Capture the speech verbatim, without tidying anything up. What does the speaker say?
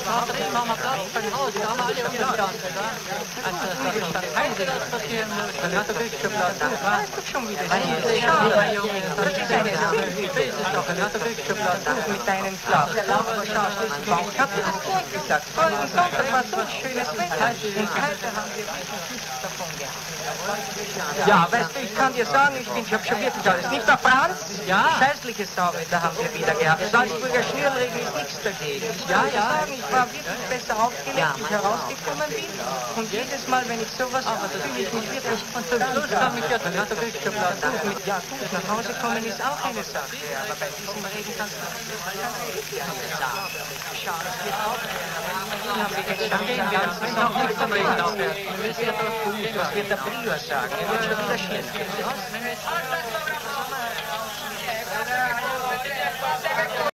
da drin haben wir Platz für ein Haus, da haben wir alle umgestanden. Also das ist schon peinlich, was passieren muss. Dann hat er wirklich geplant. Das weißt du schon wieder. Schade, Junge. Das ist eine Sache. Ich weiß es doch. Dann hat er wirklich geplant. Mit deinen Klappen. Aber schau, ich hab dir das vorhin gesagt. Folgenden Sonntag war so schönes Wetter. Und heute haben wir nichts davon gehabt. Ja, weißt du, ich kann dir sagen, ich bin, ich hab schon wirklich alles. Nicht der Franz? Ja. Scheißliches Sauwetter haben wir wieder gehabt. Salzburger Schnürregen ist nichts dagegen. Ich Ja, kann dir ja. sagen, ich war wirklich besser aufgelegt, als ich herausgekommen bin. Und jedes Mal, wenn ich sowas habe, fühle ich mich wirklich... Und zum Schluss kam ich ja, dann hat er wirklich geplant. Ja gut, nach Hause kommen ist auch eine Sache, aber bei diesem Regen kannst du nicht sagen. Schau, das wird auch. Dann haben wir jetzt schon den ganzen noch nicht zum Regen aufhört. Was wird der Prior sagen? Er wird schon wieder schlecht.